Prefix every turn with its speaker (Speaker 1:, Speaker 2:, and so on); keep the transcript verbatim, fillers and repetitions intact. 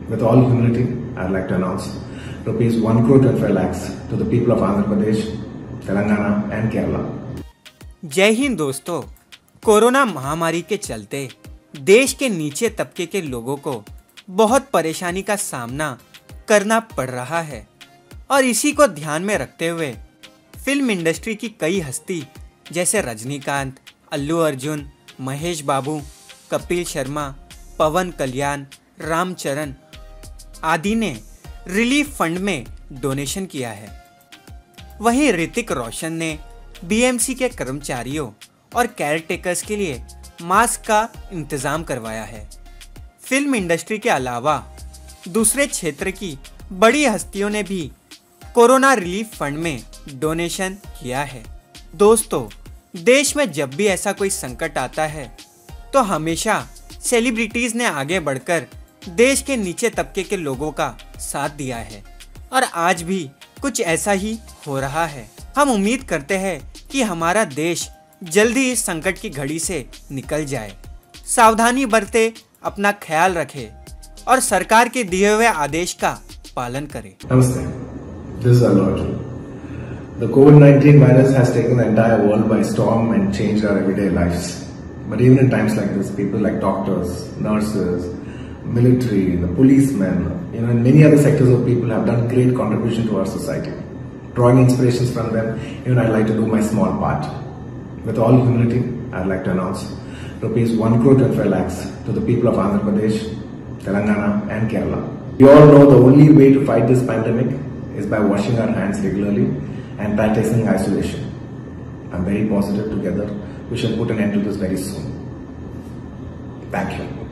Speaker 1: With all humility, I'd like to announce rupees one crore twenty-five lakhs to the people of Andhra Pradesh, Telangana and Kerala.
Speaker 2: जय हिंद दोस्तों। Corona महामारी के चलते देश के नीचे तबके के लोगों को बहुत परेशानी का सामना करना पड़ रहा है और इसी को ध्यान में रखते हुए फिल्म इंडस्ट्री की कई हस्ती जैसे रजनीकांत, अल्लू अर्जुन, महेश बाबू, कपिल शर्मा, पवन कल्याण, रामचरण आदि ने रिलीफ फंड में डोनेशन किया है। वहीं ऋतिक रोशन ने बीएमसी के कर्मचारियों और केयरटेकर्स के लिए मास्क का इंतजाम करवाया है। फिल्म इंडस्ट्री के अलावा दूसरे क्षेत्र की बड़ी हस्तियों ने भी कोरोना रिलीफ फंड में डोनेशन किया है। दोस्तों, देश में जब भी ऐसा कोई संकट आता है तो हमेशा सेलिब्रिटीज ने आगे बढ़कर देश के नीचे तबके के लोगों का साथ दिया है और आज भी कुछ ऐसा ही हो रहा है। हम उम्मीद करते हैं कि हमारा देश जल्दी इस संकट की घड़ी से निकल जाए। सावधानी बरते, अपना ख्याल रखे और सरकार के दिए हुए आदेश का पालन करे।
Speaker 1: Namaste. This is Allu Arjun. The COVID nineteen virus has taken the entire world by storm and changed our everyday lives. But even in times like this, people like doctors, nurses, military, the policemen, you know, and many other sectors of people have done great contribution to our society. Drawing inspirations from them, even I'd like to do my small part. With all humility, I'd like to announce rupees one crore twenty-five lakhs to the people of Andhra Pradesh, Telangana and Kerala. We all know the only way to fight this pandemic is by washing our hands regularly and practicing isolation. I'm very positive together we shall put an end to this very soon. Thank you.